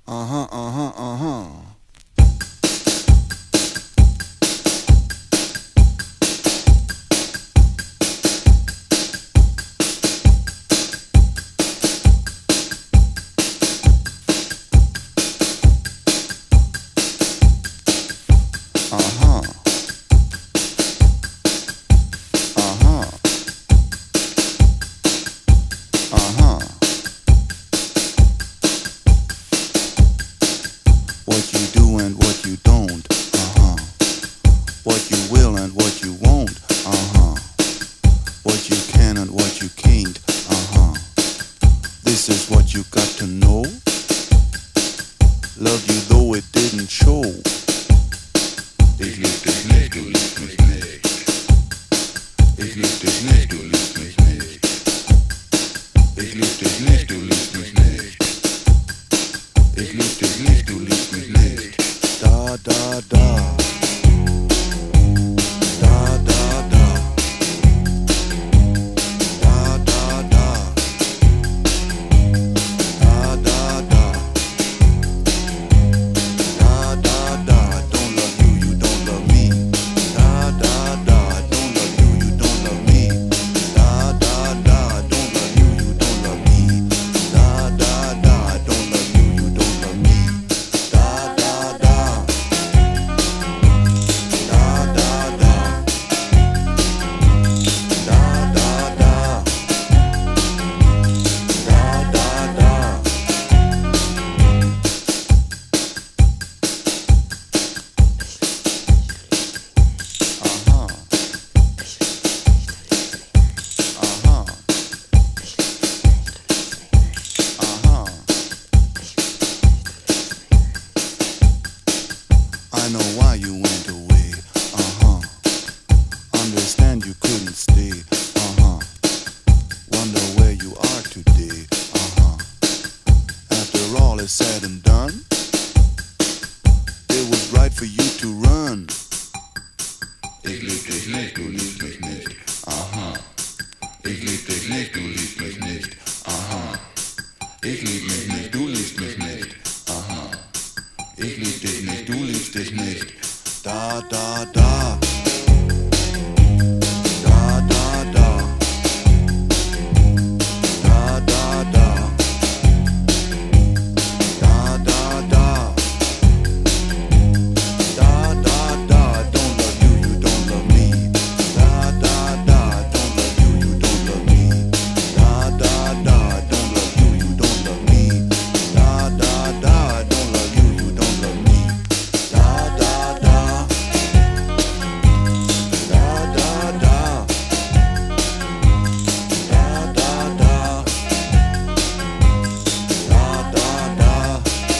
Uh-huh, uh-huh, uh-huh. Uh-huh. Uh-huh. Uh-huh. What you do and what you don't. Uh-huh. What you will and what you won't. Uh-huh. What you can and what you can't. Uh-huh. This is what you got to know. Love you though it didn't show. Ich lieb dich nicht, du liebst mich nicht. Ich lieb dich nicht, du liebst mich nicht. Ich lieb dich nicht, du liebst mich nicht. Ich lieb dich nicht, du liebst mich nicht. Da, da, da. Da, da, da. Da, da, da. Da, da, da. Da, da, da. Don't love you, you don't love me. Da, da, da. Don't love you, you don't love me. Da, da, da. Don't love you, you don't love me. Da, da, da. Don't love you, you don't love me. Da, da, da. Da, da, da. Da, da, da. Da, da, da. Uh-huh. Uh-huh. Uh-huh. I know why you went away. Uh-huh. Understand you couldn't stay. Uh-huh. Wonder where you are today. Uh-huh. After all is said and done, it was right for you to run. Ich lieb dich nicht, du liebst mich nicht. Aha. Ich lieb dich nicht, du liebst mich nicht. Aha. Ich lieb mich nicht, du liebst mich nicht. Aha. Ich lieb dich nicht, du liebst dich nicht. Da, da, da. Da, da, da. Da, da, da. Da, da, da. Da, da, da. Don't love you, you don't love me. Da, da, da. Don't love you, you don't love me. Da, da, da. Don't love you, you don't love me. Da, da, da. Don't love you, you don't love me. Da, da, da. Da, da, da. Da, da, da. Da, da, da.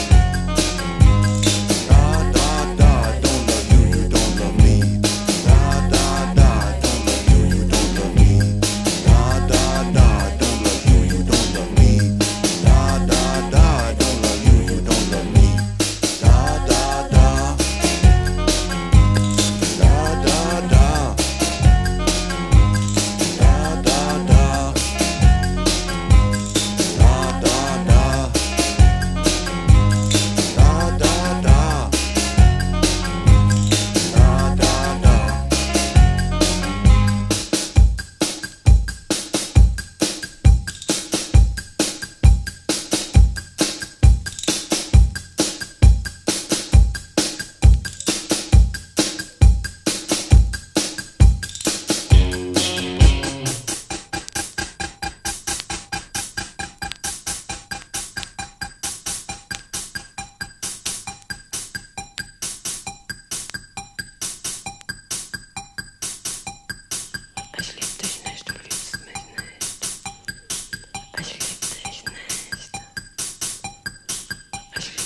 Da, da, da. Don't love you, you don't love me. Da, da, da. Don't love you, you don't love me. Da, da, da. Don't love you, you don't love me. Da, da, da. Don't love you, you don't love me. Da, da, da. Da, da, da. Da, da, da. Da, da, da. Da, da, da. Da, da, da. Ich lieb dich nicht, du liebst mich nicht. Ich lieb dich nicht. Ich lieb